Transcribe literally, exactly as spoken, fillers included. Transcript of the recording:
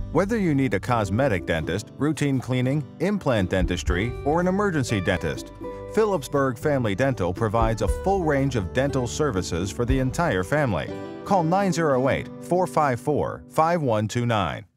Whether you need a cosmetic dentist, routine cleaning, implant dentistry, or an emergency dentist, Phillipsburg Family Dental provides a full range of dental services for the entire family. Call nine zero eight, four five four, five one two nine.